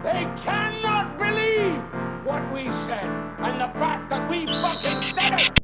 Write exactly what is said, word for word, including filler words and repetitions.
They cannot believe what we said and the fact that we fucking said it!